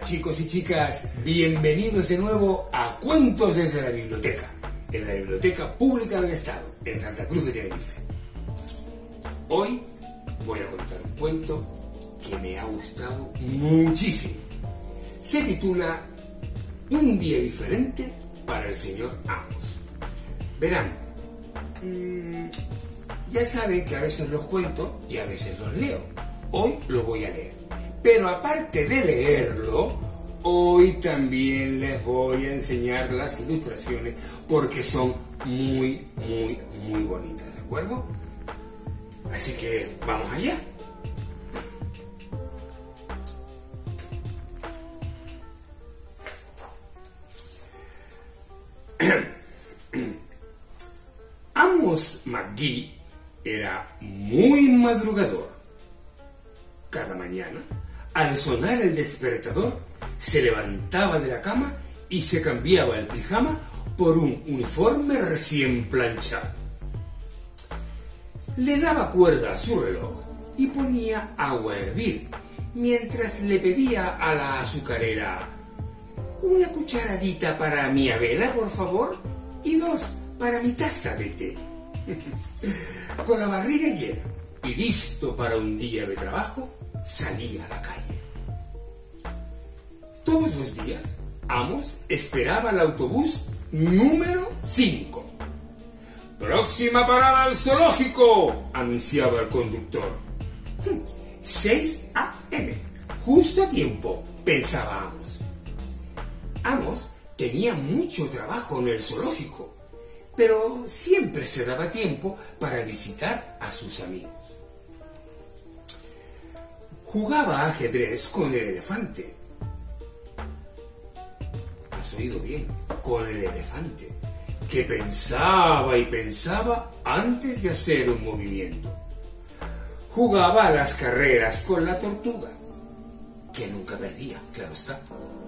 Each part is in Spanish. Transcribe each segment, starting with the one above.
Chicos y chicas, bienvenidos de nuevo a Cuentos desde la Biblioteca, en la Biblioteca Pública del Estado, en Santa Cruz de Tenerife. Hoy voy a contar un cuento que me ha gustado muchísimo. Se titula Un día diferente para el señor Amos. Verán, ya saben que a veces los cuento y a veces los leo. Hoy lo voy a leer. Pero aparte de leerlo, hoy también les voy a enseñar las ilustraciones porque son muy bonitas, ¿de acuerdo? Así que vamos allá. Amos McGee era muy madrugador. Cada mañana, al sonar el despertador, se levantaba de la cama y se cambiaba el pijama por un uniforme recién planchado. Le daba cuerda a su reloj y ponía agua a hervir, mientras le pedía a la azucarera: una cucharadita para mi avena, por favor, y 2 para mi taza de té. Con la barriga llena y listo para un día de trabajo, salía a la calle. Todos los días, Amos esperaba el autobús número 5. «Próxima parada al zoológico», anunciaba el conductor. 6 a.m., justo a tiempo, pensaba Amos. Amos tenía mucho trabajo en el zoológico, pero siempre se daba tiempo para visitar a sus amigos. Jugaba ajedrez con el elefante. Has oído bien, con el elefante, que pensaba y pensaba antes de hacer un movimiento. Jugaba a las carreras con la tortuga, que nunca perdía, claro está.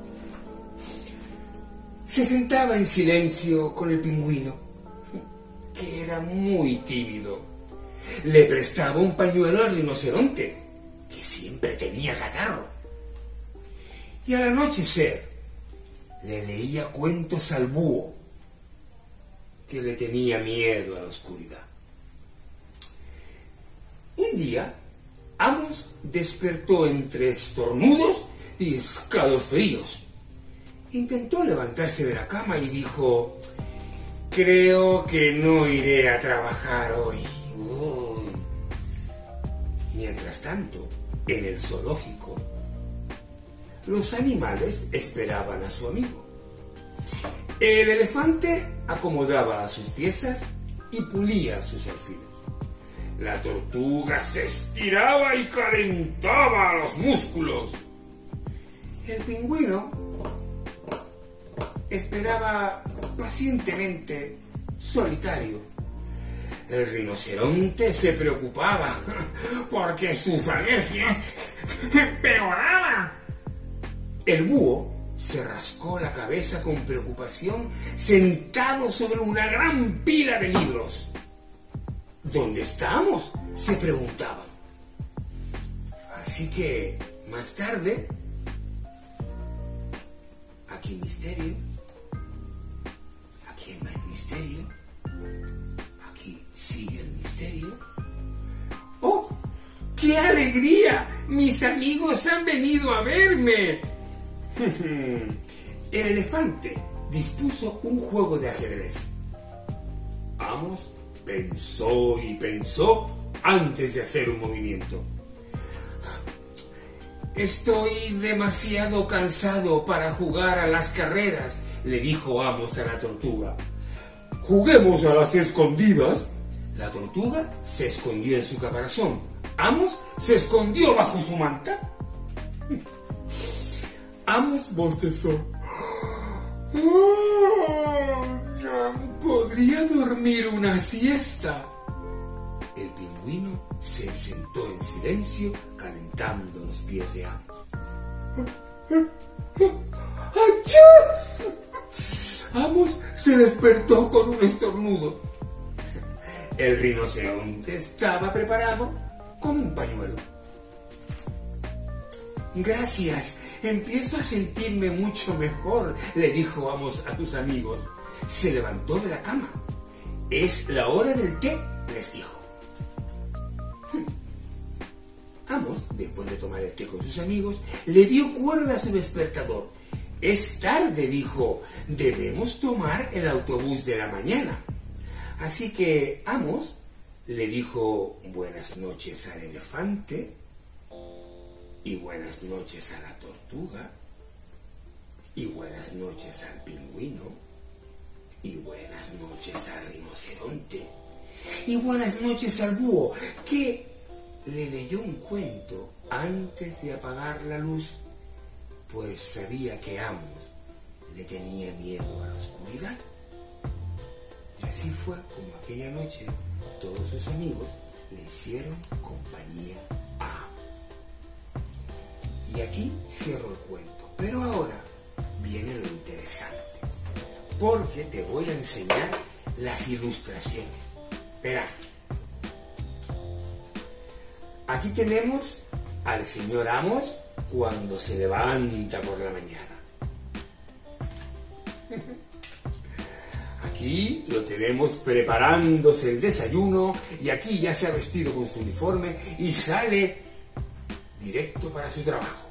Se sentaba en silencio con el pingüino, que era muy tímido. Le prestaba un pañuelo al rinoceronte, que siempre tenía catarro. Y al anochecer le leía cuentos al búho, que le tenía miedo a la oscuridad. Un día, Amos despertó entre estornudos y escalofríos. Intentó levantarse de la cama y dijo: «Creo que no iré a trabajar hoy». Mientras tanto, en el zoológico, los animales esperaban a su amigo. El elefante acomodaba a sus piezas y pulía sus alfiles. La tortuga se estiraba y calentaba los músculos. El pingüino esperaba pacientemente, solitario. El rinoceronte se preocupaba porque sus alergias empeoraban. El búho se rascó la cabeza con preocupación, sentado sobre una gran pila de libros. ¿Dónde estamos?, se preguntaban. Así que, más tarde, aquí hay misterio, aquí hay más misterio, aquí sigue el misterio. ¡Oh, qué alegría! ¡Mis amigos han venido a verme! El elefante dispuso un juego de ajedrez. Amos pensó y pensó antes de hacer un movimiento. «Estoy demasiado cansado para jugar a las carreras», le dijo Amos a la tortuga. «¿Juguemos a las escondidas?» La tortuga se escondió en su caparazón. Amos se escondió bajo su manta. Amos bostezó. «Podría dormir una siesta». El pingüino se sentó en silencio, calentando los pies de Amos. ¡Achú! Amos se despertó con un estornudo. El rinoceronte estaba preparado con un pañuelo. «Gracias, empiezo a sentirme mucho mejor, le dijo Amos a sus amigos. Se levantó de la cama. Es la hora del té, les dijo. Amos, después de tomar el té con sus amigos, le dio cuerda a su despertador. Es tarde, dijo, debemos tomar el autobús de la mañana. Así que Amos le dijo buenas noches al elefante y buenas noches a la tortuga y buenas noches al pingüino y buenas noches al rinoceronte y buenas noches al búho, que le leyó un cuento antes de apagar la luz, pues sabía que Amos le tenía miedo a la oscuridad. Y así fue como aquella noche todos sus amigos le hicieron compañía a Amos. Y aquí cierro el cuento, pero ahora viene lo interesante, porque te voy a enseñar las ilustraciones. Verá, aquí tenemos al señor Amos cuando se levanta por la mañana. Aquí lo tenemos preparándose el desayuno y aquí ya se ha vestido con su uniforme y sale directo para su trabajo.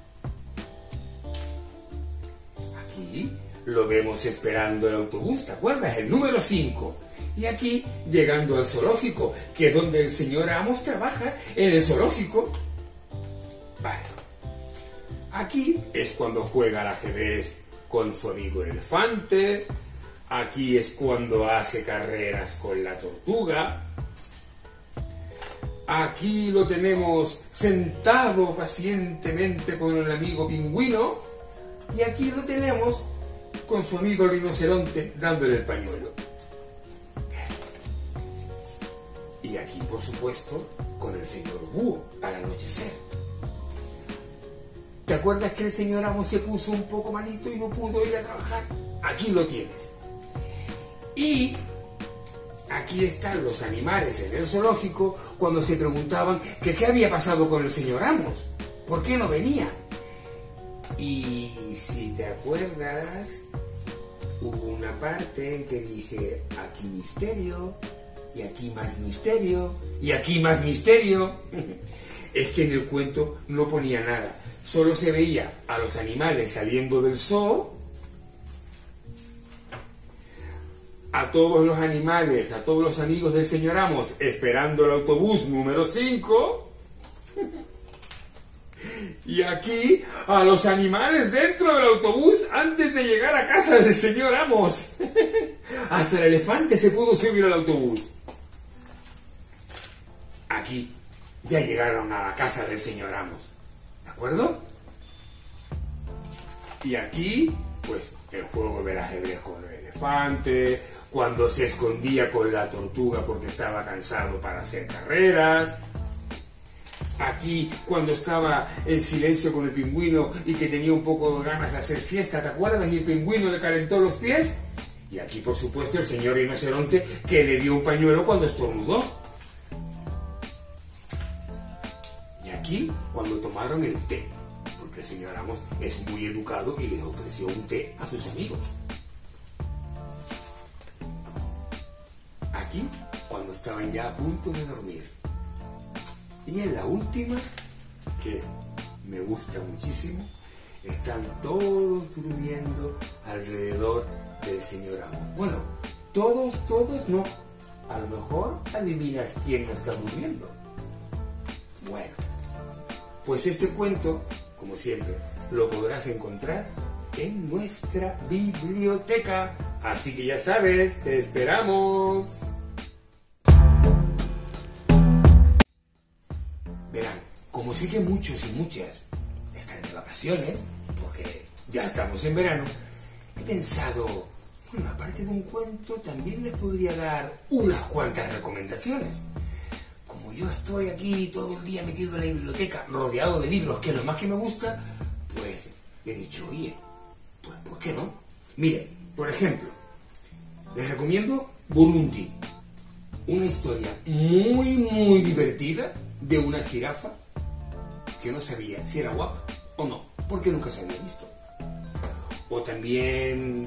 Aquí lo vemos esperando el autobús, ¿te acuerdas? El número 5. Y aquí llegando al zoológico, que es donde el señor Amos trabaja, en el zoológico. Vale. Aquí es cuando juega al ajedrez con su amigo el elefante. Aquí es cuando hace carreras con la tortuga. Aquí lo tenemos sentado pacientemente con el amigo pingüino. Y aquí lo tenemos con su amigo el rinoceronte dándole el pañuelo. Y aquí, por supuesto, con el señor búho al anochecer. ¿Te acuerdas que el señor Amos se puso un poco malito y no pudo ir a trabajar? Aquí lo tienes. Y aquí están los animales en el zoológico cuando se preguntaban que qué había pasado con el señor Amos, por qué no venía. Y si te acuerdas, hubo una parte en que dije, aquí misterio, y aquí más misterio, y aquí más misterio. Es que en el cuento no ponía nada, solo se veía a los animales saliendo del zoo, a todos los animales, a todos los amigos del señor Amos esperando el autobús número 5, y aquí a los animales dentro del autobús antes de llegar a casa del señor Amos. Hasta el elefante se pudo subir al autobús. Aquí ya llegaron a la casa del señor Amos, ¿de acuerdo? Y aquí, pues, el juego del ajedrez con el elefante, cuando se escondía con la tortuga porque estaba cansado para hacer carreras. Aquí, cuando estaba en silencio con el pingüino y que tenía un poco de ganas de hacer siesta, ¿te acuerdas? Y el pingüino le calentó los pies. Y aquí, por supuesto, el señor rinoceronte que le dio un pañuelo cuando estornudó. Y aquí, cuando tomaron el té, porque el señor Amos es muy educado y les ofreció un té a sus amigos. Aquí, cuando estaban ya a punto de dormir. Y en la última, que me gusta muchísimo, están todos durmiendo alrededor del señor Amos. Bueno, todos no. A lo mejor adivinas quién no está durmiendo. Bueno, pues este cuento, como siempre, lo podrás encontrar en nuestra biblioteca. Así que ya sabes, te esperamos. Verán, como sé que muchos y muchas están de vacaciones, porque ya estamos en verano, he pensado, bueno, aparte de un cuento, también les podría dar unas cuantas recomendaciones. Como yo estoy aquí todo el día metido en la biblioteca, rodeado de libros, que es lo más que me gusta, pues he dicho, oye, pues ¿por qué no? Miren, por ejemplo, les recomiendo Burundi, una historia muy divertida de una jirafa que no sabía si era guapa o no. porque nunca se había visto. O también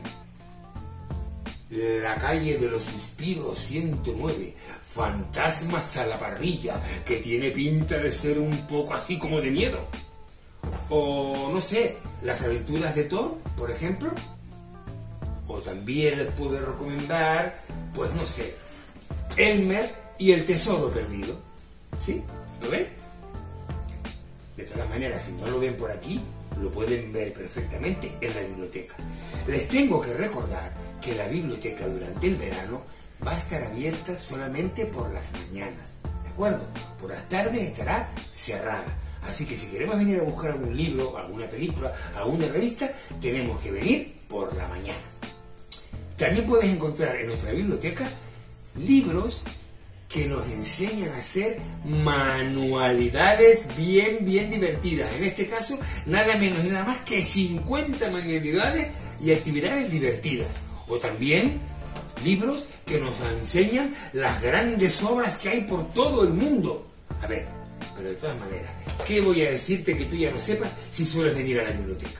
La calle de los suspiros 109, Fantasmas a la parrilla, que tiene pinta de ser un poco así como de miedo. O no sé, Las aventuras de Thor, por ejemplo. O también les puedo recomendar, pues no sé, Elmer y el tesoro perdido. ¿Sí? ¿Lo ven? De todas maneras, si no lo ven por aquí, lo pueden ver perfectamente en la biblioteca. Les tengo que recordar que la biblioteca durante el verano va a estar abierta solamente por las mañanas, ¿de acuerdo? Por las tardes estará cerrada. Así que si queremos venir a buscar algún libro, alguna película, alguna revista, tenemos que venir por la mañana. También puedes encontrar en nuestra biblioteca libros que nos enseñan a hacer manualidades bien divertidas. En este caso, nada menos y nada más que 50 manualidades y actividades divertidas. O también libros que nos enseñan las grandes obras que hay por todo el mundo. A ver, pero de todas maneras, ¿qué voy a decirte que tú ya no sepas si sueles venir a la biblioteca?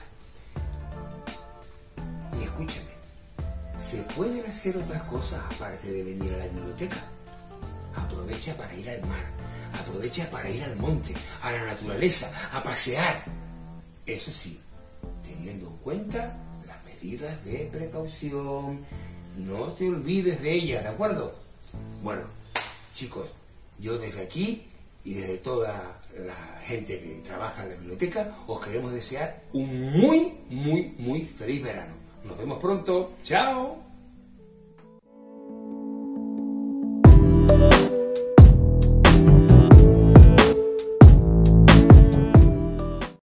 Y escúchame, ¿se pueden hacer otras cosas aparte de venir a la biblioteca? Aprovecha para ir al mar, aprovecha para ir al monte, a la naturaleza, a pasear. Eso sí, teniendo en cuenta las medidas de precaución. No te olvides de ellas, ¿de acuerdo? Bueno, chicos, yo desde aquí y desde toda la gente que trabaja en la biblioteca os queremos desear un muy feliz verano. Nos vemos pronto. ¡Chao!